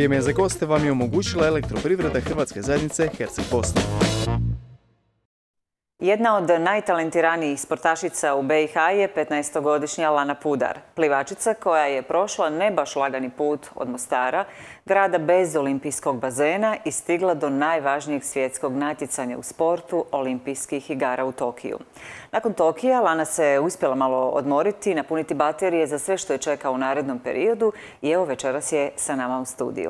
vrijeme za goste vam je omogućila Elektroprivreda Hrvatske zajednice Herceg-Bosna. Jedna od najtalentiranijih sportašica u BiH je 15-godišnja Lana Pudar. Plivačica koja je prošla ne baš lagani put od Mostara, grada bez olimpijskog bazena, i stigla do najvažnijeg svjetskog natjecanja u sportu, olimpijskih igara u Tokiju. Nakon Tokija Lana se uspjela malo odmoriti, napuniti baterije za sve što je čeka u narednom periodu i evo večeras je sa nama u studiju.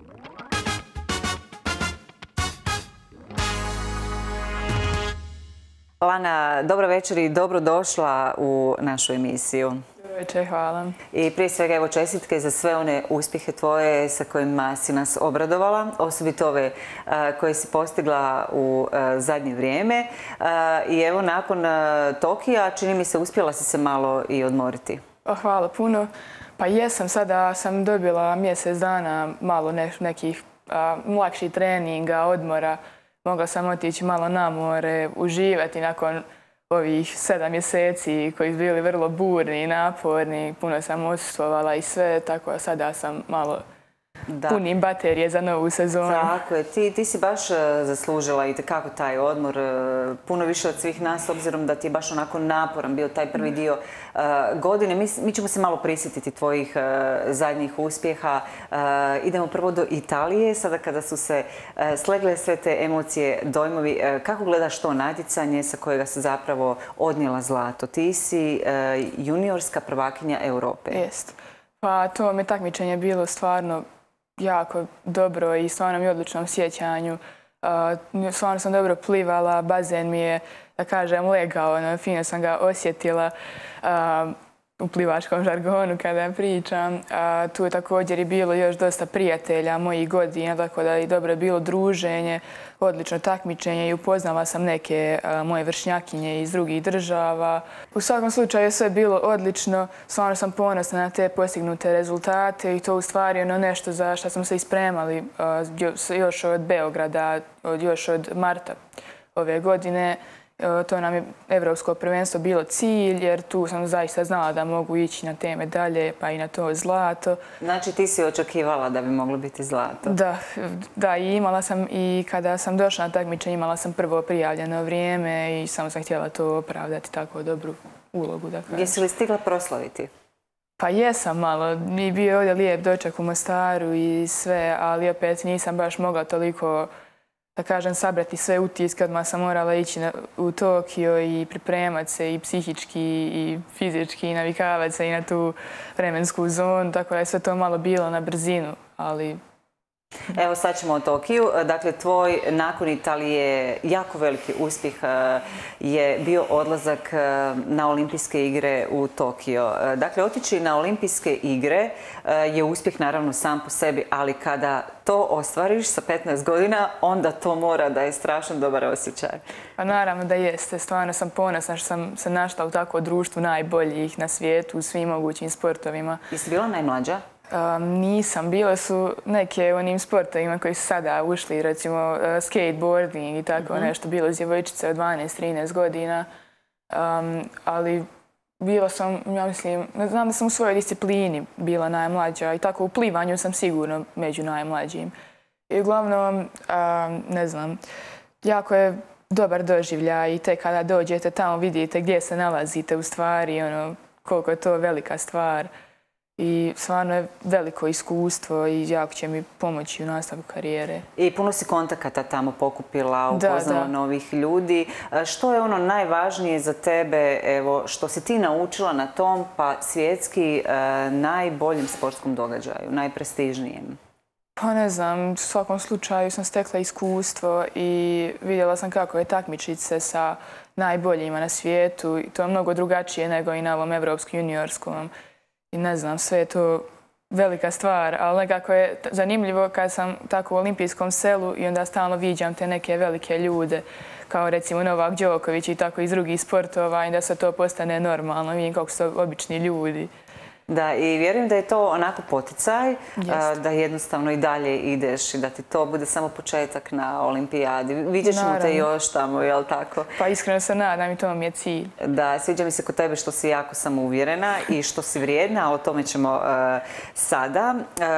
Lana, dobro večer i dobrodošla u našu emisiju. Dobro večer, hvala. I prije svega evo čestitke za sve one uspjehe tvoje sa kojima si nas obradovala, osobito ove koje si postigla u zadnje vrijeme. I evo nakon Tokija, čini mi se, uspjela si se malo i odmoriti. Hvala puno. Pa jesam, sada sam dobila mjesec dana malo nekih lakših treninga, odmora. Mogla sam otići malo na more, uživati nakon ovih 7 mjeseci koji su bili vrlo burni i naporni. Puno sam odsustvovala i sve, tako da sada sam malo punim baterije za novu sezonu. Tako je, ti si baš zaslužila i kako taj odmor, puno više od svih nas, obzirom da ti je baš onako naporan bio taj prvi dio godine. Mi ćemo se malo prisjetiti tvojih zadnjih uspjeha. Idemo prvo do Italije, sada kada su se slegle sve te emocije, dojmovi. Kako gledaš to natjecanje sa kojega se zapravo odnijela zlato? Ti si juniorska prvakinja Europe. Jest. Pa to mi takmičenje bilo stvarno jako dobro i stvarno mi je odličnom sjećanju. Stvarno sam dobro plivala, bazen mi je, da kažem, legao, fino sam ga osjetila u plivačkom žargonu kada pričam. Tu je također i bilo još dosta prijatelja mojih godina, tako da je dobro bilo druženje, odlično takmičenje i upoznala sam neke moje vršnjakinje iz drugih država. U svakom slučaju je sve bilo odlično, stvarno sam ponosna na te postignute rezultate i to u stvari nešto za što smo se ispremali još od Beograda, još od marta ove godine. To nam je Evropsko prvenstvo bilo cilj, jer tu sam zaista znala da mogu ići na te medalje, pa i na to zlato. Znači ti si očekivala da bi moglo biti zlato? Da, i imala sam, i kada sam došla na takmičenje, imala sam prvo prijavljeno vrijeme i samo sam htjela to opravdati, tako dobru ulogu. Jesi li stigla proslaviti? Pa jesam malo, mi bio ovdje lijep doček u Mostaru i sve, ali opet nisam baš mogla toliko, da kažem, sabrati sve utiske. Odmah sam morala ići u Tokio i pripremati se i psihički i fizički i navikavati se i na tu vremensku zonu, tako da je sve to malo bilo na brzinu, ali... Evo sad ćemo o Tokiju. Dakle, tvoj nakon Italije jako veliki uspjeh je bio odlazak na olimpijske igre u Tokio. Dakle, otići na olimpijske igre je uspjeh naravno sam po sebi, ali kada to ostvariš sa 15 godina, onda to mora da je strašno dobar osjećaj. Pa naravno da jeste. Stvarno sam ponosna što sam se našla u takvom društvu najboljih na svijetu u svim mogućim sportovima. Jesi bila najmlađa? Nisam. Bile su neke u onim sportovima koji su sada ušli, recimo skateboarding i tako nešto. Bilo je djevojčice od 12-13 godina, ali bila sam, ja mislim, znam da sam u svojoj disciplini bila najmlađa i tako u plivanju sam sigurno među najmlađim. I uglavnom, ne znam, jako je dobar doživljaj i tek kada dođete tamo vidite gdje se nalazite u stvari, koliko je to velika stvar. I stvarno je veliko iskustvo i jako će mi pomoći u nastavku karijere. I puno si kontakata tamo pokupila, upoznala novih ljudi. Što je ono najvažnije za tebe, evo, što si ti naučila na tom, pa svjetski najboljem sportskom događaju, najprestižnijem? Pa ne znam, u svakom slučaju sam stekla iskustvo i vidjela sam kako je takmičiti se sa najboljima na svijetu. To je mnogo drugačije nego i na ovom evropskom juniorskom. I ne znam, sve je to velika stvar, ali nekako je zanimljivo kad sam tako u olimpijskom selu i onda stalno viđam te neke velike ljude, kao recimo Novak Đoković i tako iz drugih sportova, i da se to postane normalno. Vidim kako su to obični ljudi. Da, i vjerujem da je to onako poticaj, da jednostavno i dalje ideš i da ti to bude samo početak na olimpijadi. Vidjet ćemo te još tamo, jel tako? Pa iskreno se nadam i to mi je cilj. Da, sviđa mi se kod tebe što si jako samouvjerena i što si vrijedna, a o tome ćemo sada.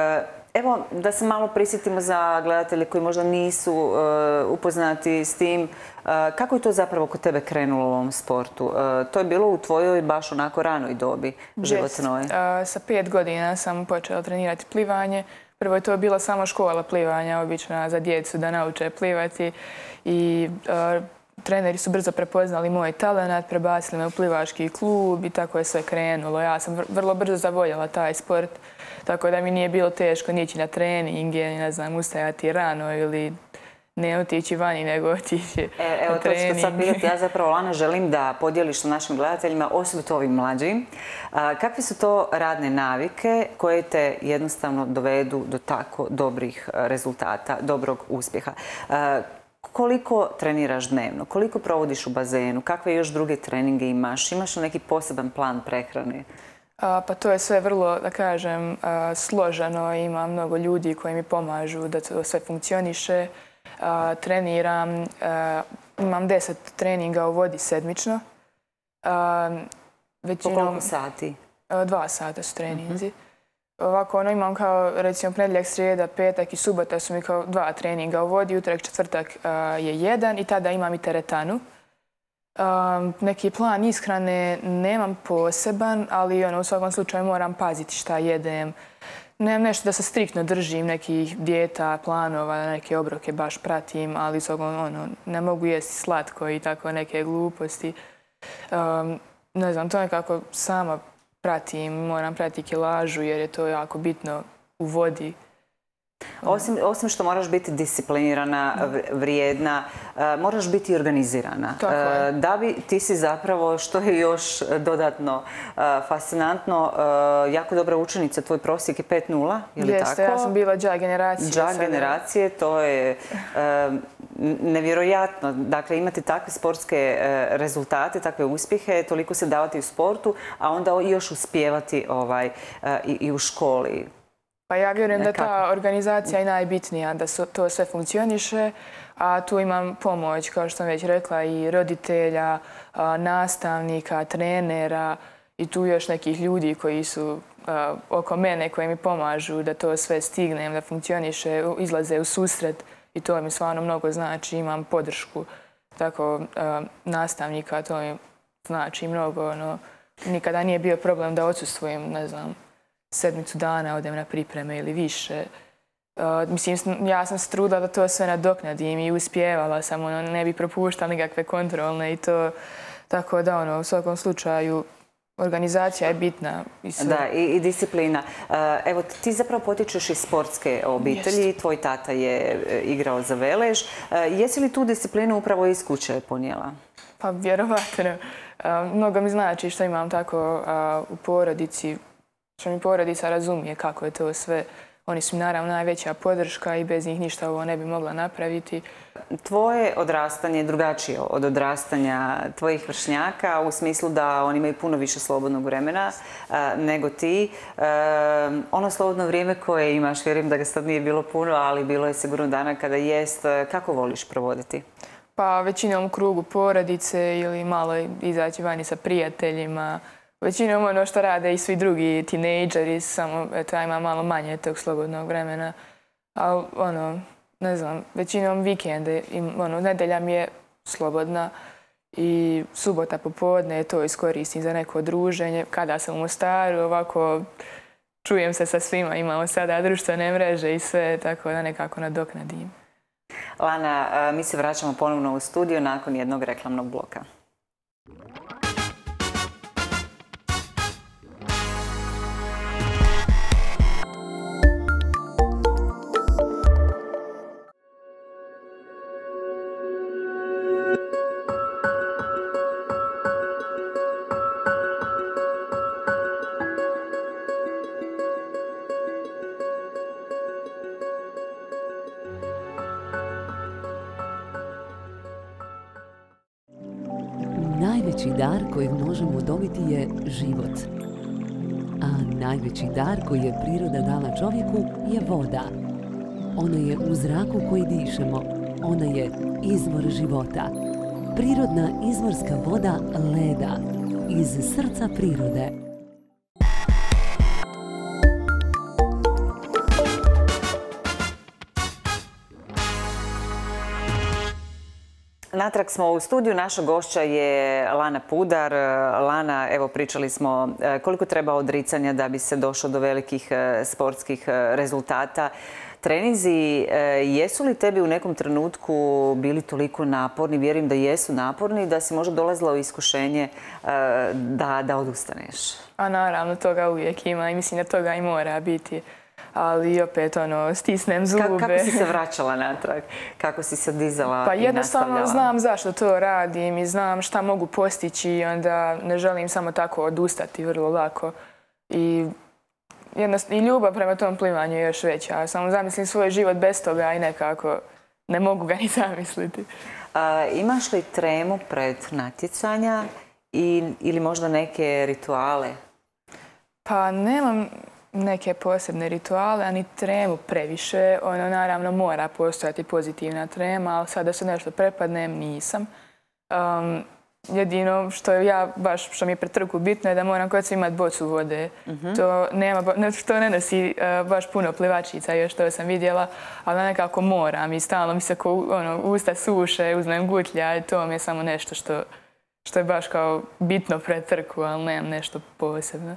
Evo, da se malo prisjetimo za gledatelje koji možda nisu upoznati s tim. Kako je to zapravo kod tebe krenulo u ovom sportu? To je bilo u tvojoj baš onako ranoj dobi životnoj. Sa 5 godina sam počela trenirati plivanje. Prvo je to bila samo škola plivanja, obična za djecu da nauče plivati. I treneri su brzo prepoznali moj talenat, prebacili me u plivački klub i tako je sve krenulo. Ja sam vrlo brzo zavoljela taj sport, tako da mi nije bilo teško nići na treninge, ne znam, ustajati rano ili ne otići vani, nego otići Evo, na trening. to ću sad pitati. Ja zapravo, Lana, želim da podijeliš sa našim gledateljima, osobito ovim mlađim. Kakve su to radne navike koje te jednostavno dovedu do tako dobrih rezultata, dobrog uspjeha? Koliko treniraš dnevno? Koliko provodiš u bazenu? Kakve još druge treninge imaš? Imaš li neki poseban plan prehrane? Pa to je sve vrlo, da kažem, složeno. Ima mnogo ljudi koji mi pomažu da to sve funkcioniše. Treniram, imam 10 treninga u vodi sedmično. Po koliko sati? 2 sata su treninzi. Ovako, imam kao, recimo, ponedjeljak, srijeda, petak i subota su mi kao 2 treninga u vodi, utorak, četvrtak je 1 i tada imam i teretanu. Neki plan ishrane nemam poseban, ali u svakom slučaju moram paziti šta jedem. Nemam nešto da se striktno držim nekih dijeta, planova, neke obroke baš pratim, ali ne mogu jesti slatko i tako neke gluposti. Ne znam, to nekako sama pratim, moram pratiti kilažu jer je to jako bitno u vodi. Osim što moraš biti disciplinirana, vrijedna, moraš biti organizirana. Da bi ti si zapravo, što je još dodatno fascinantno, jako dobra učenica, tvoj prosjek je 5.0, je li tako? Jeste, ja sam bila đak generacije. Đak generacije, to je nevjerojatno. Dakle, imati takve sportske rezultate, takve uspjehe, toliko se davati u sportu, a onda još uspijevati i u školi. Pa ja vjerujem da ta organizacija je najbitnija, da to sve funkcioniše, a tu imam pomoć, kao što sam već rekla, i roditelja, nastavnika, trenera i tu još nekih ljudi koji su oko mene, koji mi pomažu da to sve stignem, da funkcioniše, izlaze u susret i to mi stvarno mnogo znači, imam podršku. Tako, nastavnika, to mi znači mnogo, nikada nije bio problem da odsustvujem, ne znam, 7 dana odem na pripreme ili više. Mislim, ja sam se trudila da to sve nadoknadim i uspijevala sam, ne bi propuštala nikakve kontrolne i to. Tako da, u svakom slučaju, organizacija je bitna. Da, i disciplina. Evo, ti zapravo potičeš iz sportske obitelji, tvoj tata je igrao za Velež. Jesi li tu disciplinu upravo iz kuće ponijela? Pa, vjerovatno. Mnogo mi znači što imam tako u porodici, što mi porodica razumije kako je to sve. Oni su mi naravno najveća podrška i bez njih ništa ovo ne bi mogla napraviti. Tvoje odrastanje je drugačije od odrastanja tvojih vršnjaka u smislu da oni imaju puno više slobodnog vremena nego ti. Ono slobodno vrijeme koje imaš, vjerujem da ga sad nije bilo puno, ali bilo je sigurno dana kada jest. Kako voliš provoditi? Pa većinom u krugu porodice ili malo izaći vani sa prijateljima. Većinom ono što rade i svi drugi tinejdžeri, samo ja imam malo manje tog slobodnog vremena. Ali, ne znam, većinom vikende, nedelja mi je slobodna i subota popodne to iskoristim za neko druženje. Kada sam u Mostaru, ovako čujem se sa svima, imamo sada društvene mreže i sve, tako da nekako nadoknadim. Lana, mi se vraćamo ponovno u studio nakon jednog reklamnog bloka. Najveći dar kojeg možemo dobiti je život. A najveći dar koji je priroda dala čovjeku je voda. Ona je u zraku koji dišemo. Ona je izvor života. Prirodna izvorska voda Leda iz srca prirode. Natrag smo u studiju. Naša gošća je Lana Pudar. Lana, evo pričali smo koliko treba odricanja da bi se došlo do velikih sportskih rezultata. Treninzi, jesu li tebi u nekom trenutku bili toliko naporni, vjerujem da jesu naporni, da si možda dolazila u iskušenje da odustaneš? A naravno, toga uvijek ima i mislim da toga i mora biti. Ali opet, stisnem zube. Kako si se vraćala natrag? Kako si se dizala i nastavljala? Pa jednostavno znam zašto to radim i znam šta mogu postići i onda ne želim samo tako odustati vrlo lako. I ljubav prema tom plivanju je još veća. Samo zamislim svoj život bez toga i nekako ne mogu ga ni zamisliti. Imaš li tremu pred natjecanja ili možda neke rituale? Pa nemam neke posebne rituale, ani tremu previše. Naravno mora postojati pozitivna trema, ali sad da se nešto prepadnem, nisam. Jedino što što mi je pred trku bitno je da moram kod sve imati bocu vode. To ne nosi baš puno plivačica, još to sam vidjela, ali nekako moram i stalno mi se usta suše, uzmem gutlja i to mi je samo nešto što je baš kao bitno pred trku, ali nemam nešto posebno.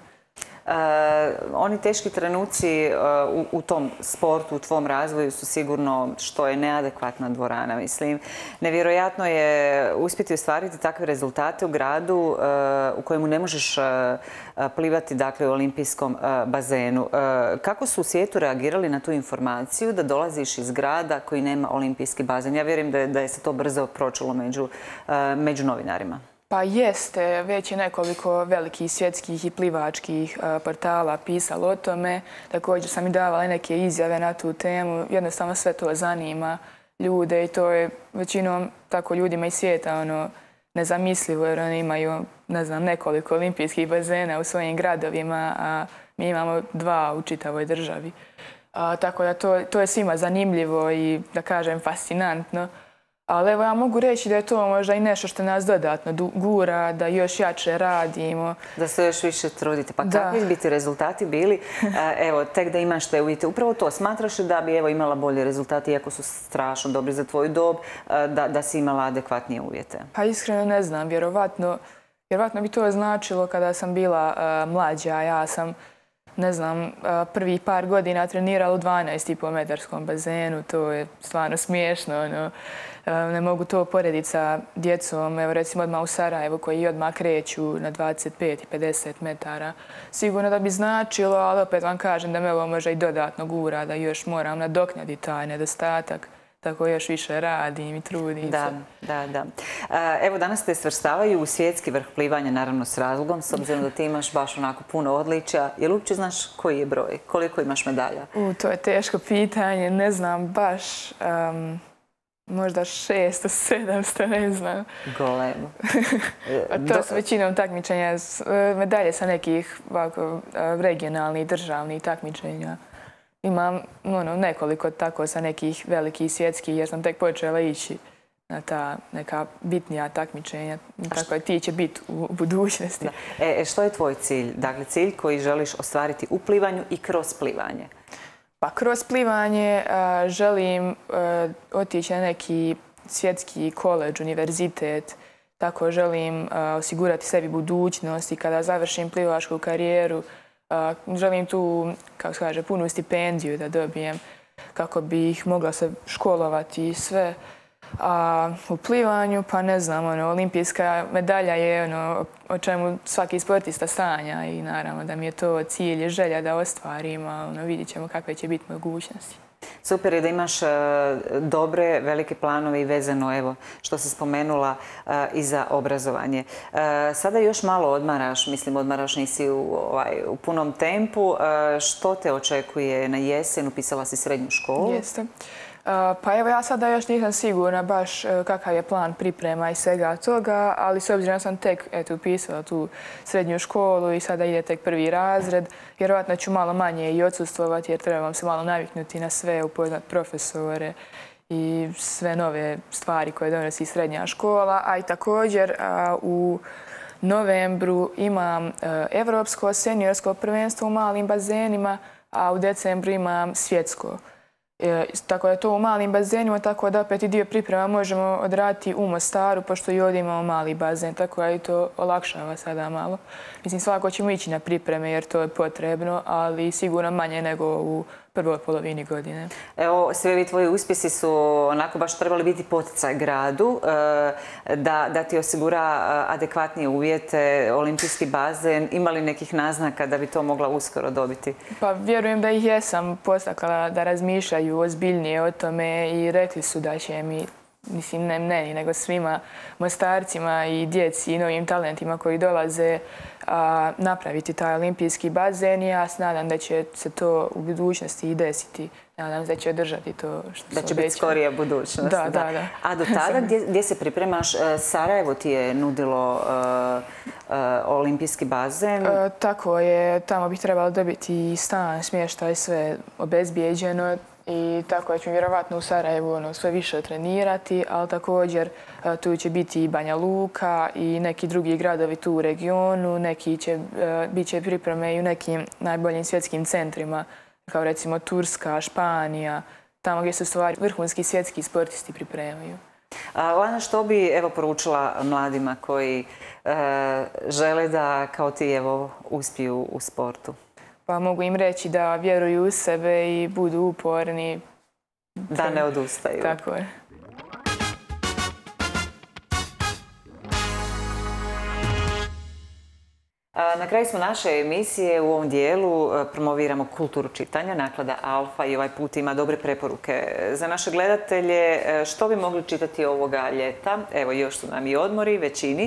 Oni teški trenuci u tom sportu, u tvom razvoju su sigurno što je neadekvatna dvorana, mislim. Nevjerojatno je uspjeti ostvariti takve rezultate u gradu u kojemu ne možeš plivati, dakle, u olimpijskom bazenu. Kako su u svijetu reagirali na tu informaciju da dolaziš iz grada koji nema olimpijski bazen? Ja vjerujem da je se to brzo pročulo među novinarima. Pa jeste, već je nekoliko velikih svjetskih i plivačkih portala pisalo o tome. Također sam i davala neke izjave na tu temu. Jednostavno sve to zanima ljude i to je većinom tako ljudima iz svijeta nezamislivo jer oni imaju, ne znam, nekoliko olimpijskih bazena u svojim gradovima, a mi imamo 2 u čitavoj državi. Tako da to je svima zanimljivo i, da kažem, fascinantno. Ali evo ja mogu reći da je to možda i nešto što nas dodatno gura, da još jače radimo. Da se još više trudite. Pa kakvi bi ti rezultati bili? Evo, tek da imaš te uvjete. Upravo to, smatraš li da bi imala bolje rezultate, iako su strašno dobri za tvoju dob, da si imala adekvatnije uvjete? Pa iskreno ne znam. Vjerovatno bi to značilo kada sam bila mlađa. Ja sam, ne znam, prvih par godina trenirala u 12,5 metarskom bazenu. To je stvarno smiješno. Ne mogu to porediti sa djecom, evo recimo odmah u Sarajevu koji odmah kreću na 25 i 50 metara. Sigurno da bi značilo, ali opet vam kažem da me ovo možda i dodatno gura, da još moram nadoknaditi taj nedostatak. Tako još više radim i trudim se. Da. Evo, danas te svrstavaju u svjetski vrh plivanja, naravno s razlogom, s obzirom da ti imaš baš onako puno odličja. Jel uopće znaš koji je broj? Koliko imaš medalja? To je teško pitanje, ne znam baš. Možda 600, 700, ne znam. Golemo. To su većinom takmičenja, medalje sa nekih regionalnih, državnih takmičenja. Imam nekoliko tako sa nekih velikih svjetskih jer sam tek počela ići na ta neka bitnija takmičenja. Tako ti će biti u budućnosti. Što je tvoj cilj? Dakle, cilj koji želiš ostvariti u plivanju i kroz plivanje? Pa kroz plivanje želim otići na neki svjetski koledž, univerzitet. Tako želim osigurati sebi budućnost i kada završim plivačku karijeru želim tu, kako se kaže, punu stipendiju da dobijem kako bih mogla se školovati i sve. A u plivanju, pa ne znam, olimpijska medalja je o čemu svaki sportista sanja i naravno da mi je to cilj i želja da ostvarim, a vidjet ćemo kakve će biti mogućnosti. Super je da imaš dobre, velike planove i vezano, evo, što si spomenula, i za obrazovanje. Sada još malo odmaraš, mislim, odmaraš nisi u punom tempu. Što te očekuje na jesen? Upisala si srednju školu? Jeste. Pa evo ja sada još nisam sigurna baš kakav je plan priprema i svega toga, ali s obzirom sam tek upisala tu srednju školu i sada ide tek 1. razred, vjerovatno ću malo manje i odsustvovati jer trebam se malo naviknuti na sve, upoznat profesore i sve nove stvari koje donosi srednja škola, a i također u novembru imam evropsko seniorsko prvenstvo u malim bazenima, a u decembru imam svjetsko. Tako da je to u malim bazenima, tako da opet i dio priprema možemo odraditi u Mostaru, pošto i ovdje imamo mali bazen, tako da i to olakšava sada malo. Mislim, svakako ćemo ići na pripreme jer to je potrebno, ali sigurno manje nego u prvoj polovini godine. Evo, svi ovi tvoji uspjesi su onako baš trebali biti poticaj gradu, da ti osigura adekvatnije uvjete, olimpijski bazen. Ima li nekih naznaka da bi to mogla uskoro dobiti? Pa vjerujem da ih jesam postakala da razmišljaju ozbiljnije o tome i rekli su da će mi, mislim ne meni, nego svima Mostarcima i djeci i novim talentima koji dolaze napraviti taj olimpijski bazen i ja se nadam da će se to u budućnosti i desiti. Nadam se da će održati to što su da će biti skorija budućnost. Da. A do tada gdje se pripremaš? Sarajevo ti je nudilo olimpijski bazen? Tako je. Tamo bih trebalo dobiti stan, smještaj, sve obezbijeđeno. I tako ću vjerovatno u Sarajevu sve više trenirati, ali također tu će biti i Banja Luka i neki drugi gradovi tu u regionu, bit će pripreme i u nekim najboljim svjetskim centrima, kao recimo Turska, Španija, tamo gdje se stvari vrhunski svjetski sportisti pripremaju. Lana, što bi poručila mladima koji žele da kao ti uspiju u sportu? Pa mogu im reći da vjeruju u sebe i budu uporni. Da ne odustaju. Tako je. Na kraju smo naše emisije. U ovom dijelu promoviramo kulturu čitanja. Naklada Alfa i ovaj put ima dobre preporuke za naše gledatelje. Što bi mogli čitati ovoga ljeta? Evo, još su nam i odmori, većini.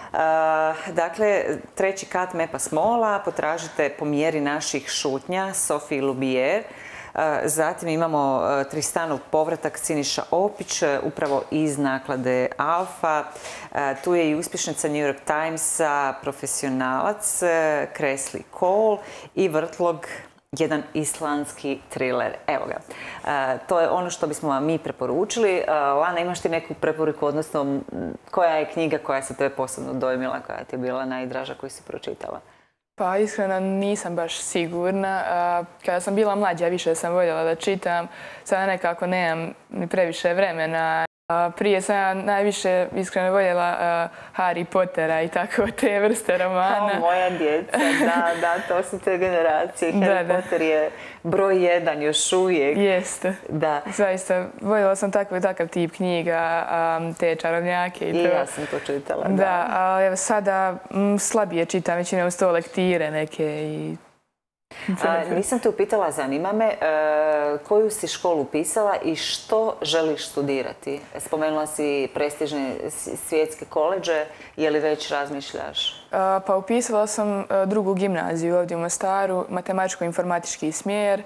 Dakle, treći kat Mepa Smola, potražite Po mjeri naših šutnja, Sophie Lubier. Zatim imamo Tristanov povratak, Siniša Opić, upravo iz naklade Alfa. Tu je i uspješnica New York Timesa, Profesionalac, Kresli Cole i Vrtlog, jedan islandski thriller. Evo ga. To je ono što bismo vam mi preporučili. Lana, imaš ti neku preporuku, odnosno koja je knjiga koja se tebe posebno dojmila, koja ti je bila najdraža koju si pročitala? Pa iskreno nisam baš sigurna. Kada sam bila mlađa više sam voljela da čitam. Sada nekako nemam ni previše vremena. Prije sam ja najviše iskreno voljela Harry Pottera i tako te vrste romana. Kao moja djeca, da, to su te generacije. Harry Potter je broj 1 još uvijek. Jeste. Da. Zaista, voljela sam takav tip knjiga, te čarobnjake. I ja sam to čitala. Da, ali sada slabije čitam, većinom su to lektire neke i... Nisam te upitala, zanima me, koju si školu upisala i što želiš studirati? Spomenula si prestižne svjetske koledže, je li već razmišljaš? Pa upisala sam drugu gimnaziju ovdje u Mostaru, matematičko-informatički smjer.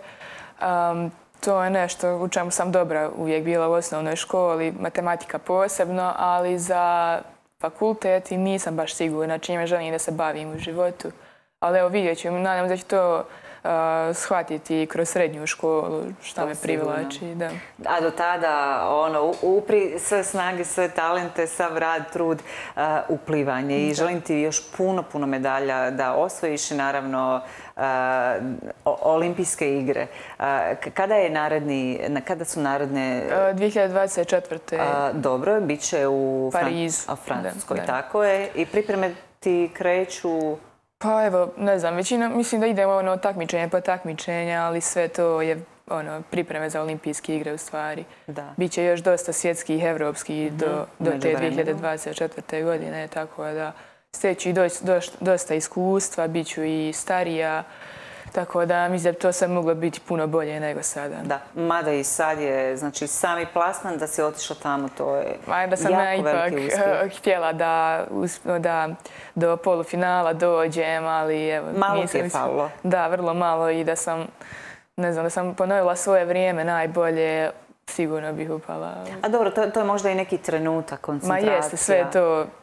To je nešto u čemu sam dobra uvijek bila u osnovnoj školi, matematika posebno, ali za fakultet nisam baš sigurna čime želim da se bavim u životu. Ali evo vidjet ću, nadam se da ću to shvatiti kroz srednju školu, šta me privlači. A do tada, upri sve snage, sve talente, sav rad, trud u plivanje. I želim ti još puno medalja da osvojiš, naravno, olimpijske igre. Kada su naredne? 2024. Dobro, bit će u Francuskoj. Tako je. I pripreme ti kreću... Pa evo, ne znam, većina, mislim da idemo takmičenje po takmičenja, ali sve to je pripreme za olimpijske igre u stvari. Biće još dosta svjetskih, evropskih do te 2024. godine, tako da steću i dosta iskustva, bit ću i starija, tako da mislim da to sad moglo biti puno bolje nego sada. Da, mada i sad je, znači, sami plasman da si otišla tamo, to je da sam ja ipak htjela da do polufinala dođem, ali evo... Malo ti je falilo. Da, vrlo malo i da sam, ne znam, da sam ponovila svoje vrijeme najbolje, sigurno bih upala. A dobro, to je možda i neki trenutak, koncentracija. Ma jeste, sve to...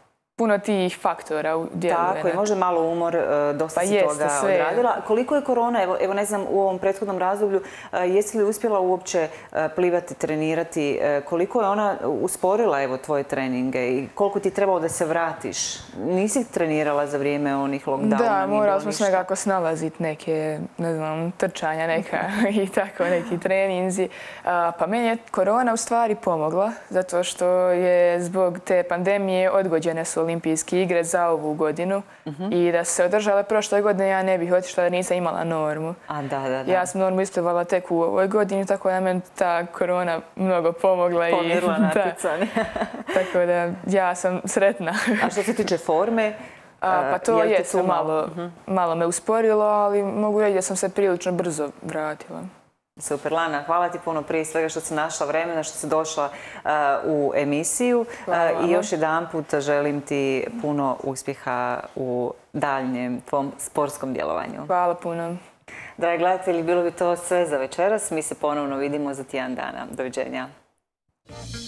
puno tih faktora djeluje. Tako, i može malo umor, dosta Pa si jeste, toga sve. odradila. Koliko je korona, evo ne znam, u ovom prethodnom razdoblju, jesi li uspjela uopće plivati, trenirati? Koliko je ona usporila evo tvoje treninge i koliko ti je trebalo da se vratiš? Nisi trenirala za vrijeme onih lockdowna? Da, morali smo se nekako snalaziti neke, ne znam, trčanja neka i tako, neki treninzi. Pa meni je korona u stvari pomogla, zato što je zbog te pandemije odgođene su olimpijske igre za ovu godinu i da su se održale prošle godine ja ne bih otišla da nisam imala normu. Da. Ja sam normu isplivala tek u ovoj godini, tako da meni ta korona mnogo pomogla. Pomjerila natjecanje. Tako da ja sam sretna. A što se tiče forme? Pa to je malo me usporilo, ali mogu reći da sam se prilično brzo vratila. Super, Lana, hvala ti puno prije svega što si našla vremena, što si došla u emisiju i još jedanput želim ti puno uspjeha u daljnjem tvom sportskom djelovanju. Hvala puno. Dragi gledatelji, bilo bi to sve za večeras. Mi se ponovno vidimo za tjedan dana. Doviđenja.